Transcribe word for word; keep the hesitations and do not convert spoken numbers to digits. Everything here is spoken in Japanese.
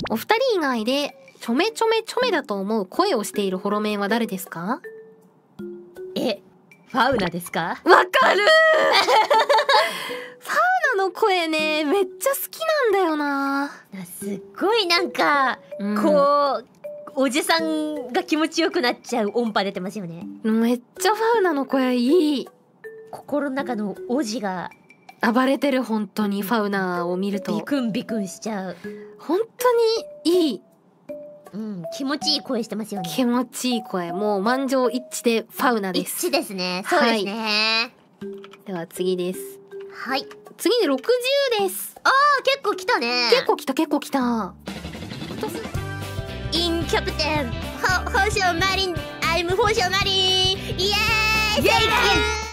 お二人以外でちょめちょめちょめだと思う声をしているホロメンは誰ですか？ え、ファウナですか？ わかるファウナの声ね、めっちゃ好きなんだよな。 すっごいなんか、うん、こうおじさんが気持ちよくなっちゃう音波出てますよね。 めっちゃファウナの声いい。 心の中のおじが暴れてる。本当にファウナを見るとビクンビクンしちゃう。 本当にいい。 うん、気持ちいい声してますよね。 気持ちいい声。もう満場一致でファウナです。 一致ですね。そうですね、はい、 では次です。 はい、 次でろくじゅうです。 あー、結構来たね。 結構来た結構来た。 インキャプテンほ星野マリン、アイム星野マリン、イエーイ、イエーイ